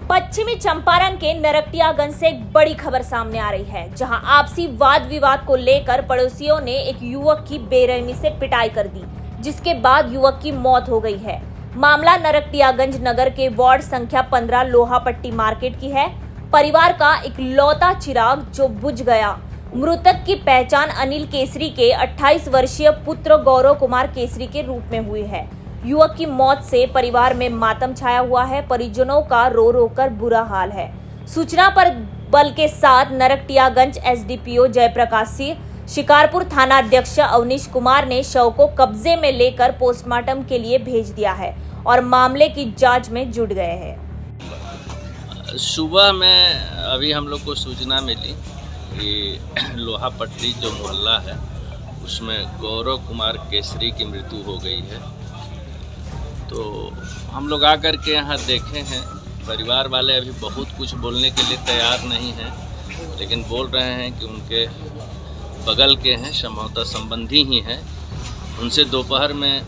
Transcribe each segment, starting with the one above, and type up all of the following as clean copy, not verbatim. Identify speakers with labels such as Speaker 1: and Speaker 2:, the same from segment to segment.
Speaker 1: पश्चिमी चंपारण के नरकटियागंज से एक बड़ी खबर सामने आ रही है, जहां आपसी वाद विवाद को लेकर पड़ोसियों ने एक युवक की बेरहमी से पिटाई कर दी, जिसके बाद युवक की मौत हो गई है। मामला नरकटियागंज नगर के वार्ड संख्या 15 लोहापट्टी मार्केट की है। परिवार का इकलौता चिराग जो बुझ गया। मृतक की पहचान अनिल केसरी के 28 वर्षीय पुत्र गौरव कुमार केसरी के रूप में हुई है। युवक की मौत से परिवार में मातम छाया हुआ है। परिजनों का रो रो कर बुरा हाल है। सूचना पर बल के साथ नरकटियागंज एसडीपीओ जयप्रकाश सिंह, शिकारपुर थाना अध्यक्ष अवनीश कुमार ने शव को कब्जे में लेकर पोस्टमार्टम के लिए भेज दिया है और मामले की जांच में जुट गए हैं।
Speaker 2: सुबह में अभी हम लोग को सूचना मिली कि लोहापट्टी जो मोहल्ला है उसमें गौरव कुमार केसरी की मृत्यु हो गई है। तो हम लोग आकर के यहाँ देखे हैं। परिवार वाले अभी बहुत कुछ बोलने के लिए तैयार नहीं हैं, लेकिन बोल रहे हैं कि उनके बगल के हैं, संभवतः संबंधी ही हैं। उनसे दोपहर में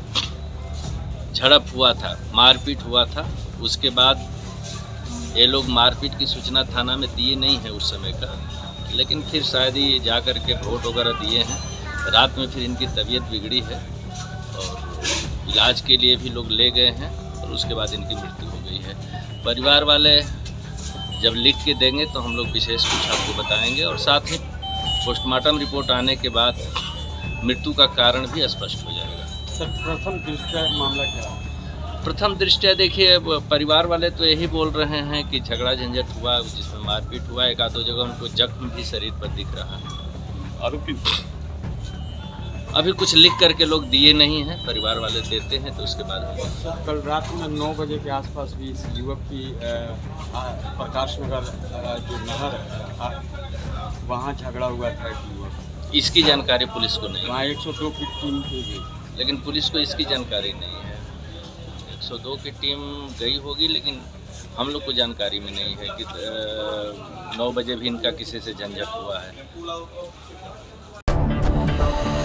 Speaker 2: झड़प हुआ था, मारपीट हुआ था। उसके बाद ये लोग मारपीट की सूचना थाना में दिए नहीं है उस समय का, लेकिन फिर शायद ही जा कर के वोट वगैरह दिए हैं। रात में फिर इनकी तबीयत बिगड़ी है और इलाज के लिए भी लोग ले गए हैं और उसके बाद इनकी मृत्यु हो गई है। परिवार वाले जब लिख के देंगे तो हम लोग विशेष कुछ आपको बताएंगे और साथ ही पोस्टमार्टम रिपोर्ट आने के बाद मृत्यु का कारण भी स्पष्ट हो जाएगा।
Speaker 3: सर, प्रथम दृष्टया मामला क्या है?
Speaker 2: प्रथम दृष्टया देखिए, परिवार वाले तो यही बोल रहे हैं कि झगड़ा झंझट हुआ जिसमें मारपीट हुआ। एक आधो जगह उनको जख्म भी शरीर पर दिख रहा है।
Speaker 3: आरोपी
Speaker 2: अभी कुछ लिख करके लोग दिए नहीं हैं, परिवार वाले देते हैं तो उसके बाद।
Speaker 3: कल रात में 9 बजे के आसपास भी इस युवक की प्रकाश नगर जो नहर है वहाँ झगड़ा हुआ था। युवक
Speaker 2: इसकी जानकारी पुलिस को नहीं,
Speaker 3: वहाँ 102 की टीम गई,
Speaker 2: लेकिन पुलिस को इसकी जानकारी नहीं है। 102 की टीम गई होगी, लेकिन हम लोग को जानकारी में नहीं है कि 9 बजे भी इनका किसी से झंझट हुआ है।